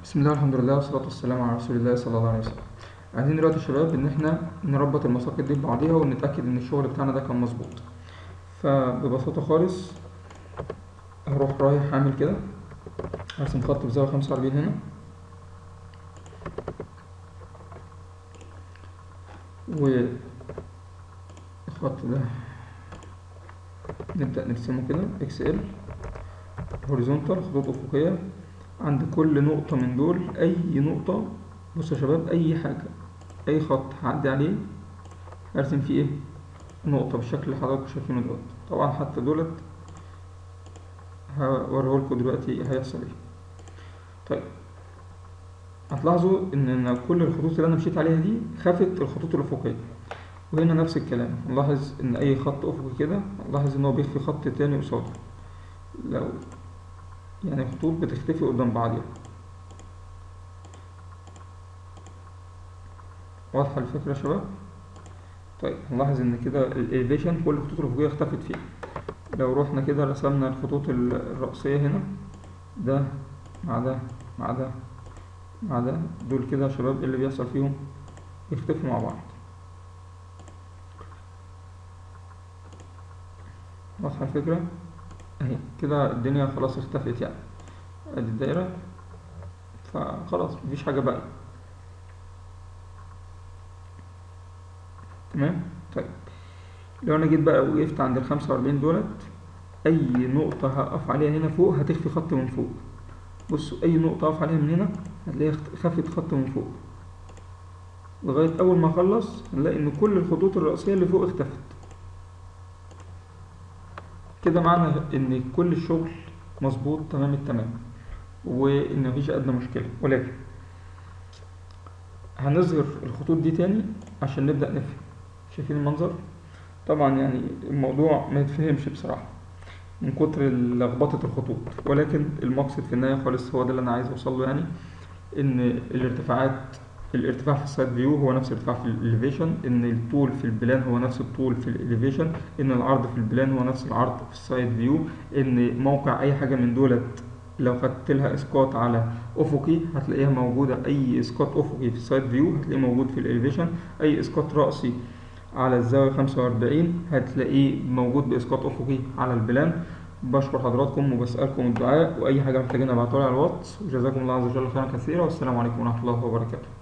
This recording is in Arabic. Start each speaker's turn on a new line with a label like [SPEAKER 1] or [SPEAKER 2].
[SPEAKER 1] بسم الله الحمد لله والصلاة والسلام على رسول الله صلى الله عليه وسلم. عايزين دلوقتي يا شباب ان احنا نربط المساقط دي ببعضيها ونتأكد ان الشغل بتاعنا ده كان مظبوط. فببساطة خالص هروح رايح عامل كده، هرسم خط بزاوية 45 هنا، والخط ده نبدأ نرسمه كده XL هوريزونتال، خطوط أفقية عند كل نقطة من دول. أي نقطة، بصوا يا شباب، أي حاجة، أي خط هعدي عليه هرسم فيه إيه؟ نقطة بالشكل اللي حضراتكم شايفينه دوت. طبعا حتى دولت هوريهولكوا دلوقتي هيحصل إيه. طيب هتلاحظوا إن كل الخطوط اللي أنا مشيت عليها دي خافت الخطوط الأفقية، وهنا نفس الكلام. نلاحظ إن أي خط أفقي كده نلاحظ إن هو بيخفي خط تاني قصاده، لو يعني الخطوط بتختفي قدام بعضيها. واضحة الفكرة يا شباب؟ طيب هنلاحظ ان كده الإليفيشن كل الخطوط الأفقية اختفت فيه. لو روحنا كده رسمنا الخطوط الرأسية هنا، ده مع ده مع ده مع ده، دول كده يا شباب ايه اللي بيحصل فيهم؟ يختفوا مع بعض. واضحة الفكرة؟ اهي كده الدنيا خلاص اختفت، يعني ادي الدايرة، فخلاص مفيش حاجة بقى. تمام؟ طيب لو انا جيت بقى وقفت عند ال45 دولت، اي نقطة هقف عليها هنا فوق هتخفي خط من فوق. بصوا اي نقطة اقف عليها من هنا هتلاقيها خفت خط من فوق، لغاية اول ما اخلص هنلاقي ان كل الخطوط الرئيسية اللي فوق اختفت. كده معنى ان كل الشغل مظبوط تمام التمام، وان مفيش ادنى مشكلة. ولكن هنظهر الخطوط دي تاني عشان نبدأ نفهم. شايفين المنظر؟ طبعا يعني الموضوع ما يتفهمش بصراحة من كتر لخبطة الخطوط، ولكن المقصد في النهاية خالص هو ده اللي أنا عايز أوصله، يعني إن الارتفاع في السايد فيو هو نفس الارتفاع في الإليفيشن، إن الطول في البلان هو نفس الطول في الإليفيشن، إن العرض في البلان هو نفس العرض في السايد فيو، إن موقع أي حاجة من دولت لو خدت لها اسقاط على افقي هتلاقيها موجودة. اي اسقاط افقي في السايد فيو هتلاقيه موجود في الإليفيشن. اي اسقاط رأسي على الزاوية 45 هتلاقيه موجود بإسقاط أفقي على البلان. بشكر حضراتكم وبسألكم الدعاء، وأي حاجة محتاجين ابعتولي على الواتس، وجزاكم الله عز وجل خيرا كثيرا، والسلام عليكم ورحمة الله وبركاته.